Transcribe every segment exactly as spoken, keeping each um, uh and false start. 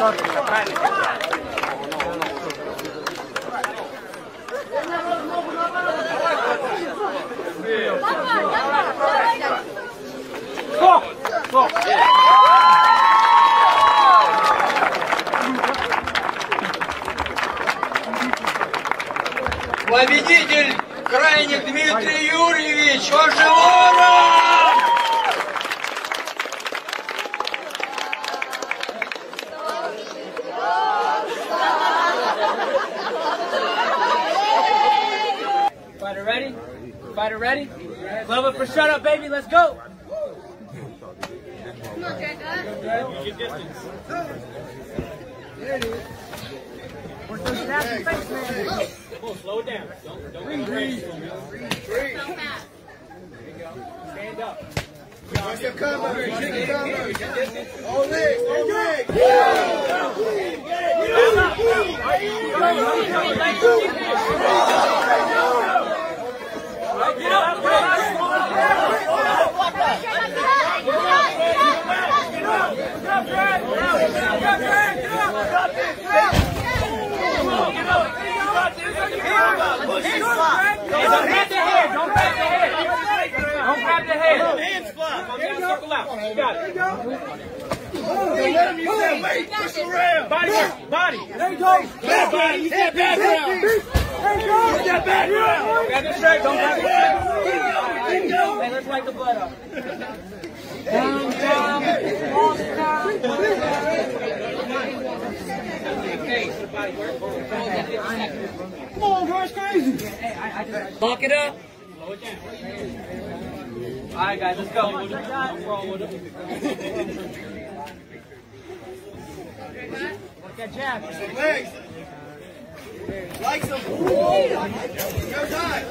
Победитель крайних Дмитрий Юрьевич Ожеворов! Fighter ready? Fighter ready? Level for shut up, baby. Let's go. Come on, Draco. Get distance. There it is. We're supposed to have the face, man. Come on, slow it down. Don't, don't breathe. Breathe. Breathe. So fast. There you go. Stand up. Watch your cover. Watch your cover. All legs. All legs. Get up. Get Don't grab the head. Don't grab the head. Don't grab the head. Hands fly. Circle out. You got it. Let him use that weight. Push around. Body work. Body. There you go. Bad body. Use that background. There you go. Use that background. Grab the shirt. Don't grab the shirt. Hey, let's wipe the blood off. Down, down, off, down. Come on, bro, it's crazy. Lock it up. All right, guys, let's go. Look at jab. Legs. Like some. Go time.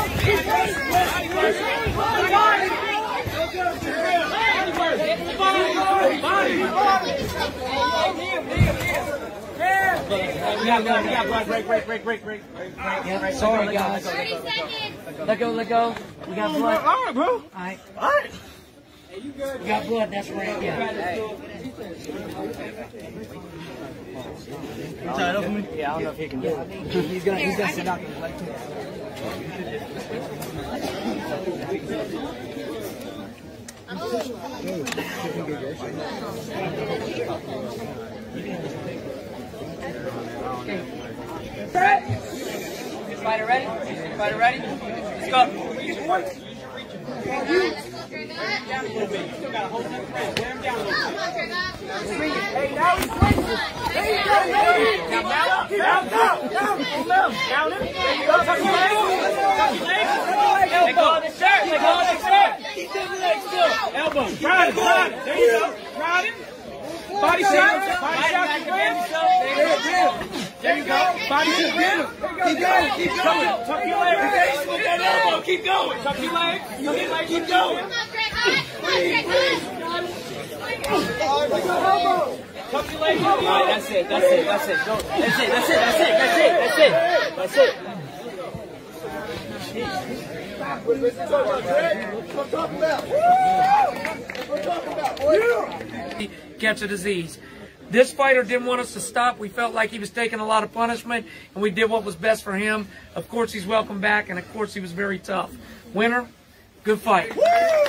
Break, break, break, break, break. Yeah, sorry, guys. thirty seconds. Let go, let go. We got blood. All right, bro. All right. All right. We got blood, that's right. Yeah. You tied up for me? Yeah, I don't know if he can do it. He's gonna, he's gonna sit out there like Fighter ready? Fighter ready? Let's go. Let's go, Draco. Down a little bit. You still got a whole second round. Wear him down a little Come bit. on, Draco. Hey, now he's swinging. There you go, baby. Now mount, mount, mount, mount, mount. Mount him. There you go. Tuck your legs. Tuck your legs. Let go of the shirt. Let go of the shirt. Keep them legs still. Elbow. Ride him. Ride him. There you go. Ride him. Body shot. Body shot. There you go. Body shot. Keep going. Keep going. Tuck your legs. With that elbow. Keep going. Tuck your legs. Tuck your legs. Keep going. Come on, Draco. Come on, Draco. Tuck your legs. All right, that's it. That's it. That's it. Go. That's it. That's it. That's it. That's it. That's it. That's it. What are you talking about? What are you talking about, boy? Catch a disease. This fighter didn't want us to stop. We felt like he was taking a lot of punishment, and we did what was best for him. Of course, he's welcome back, and of course, he was very tough. Winner, good fight. Woo!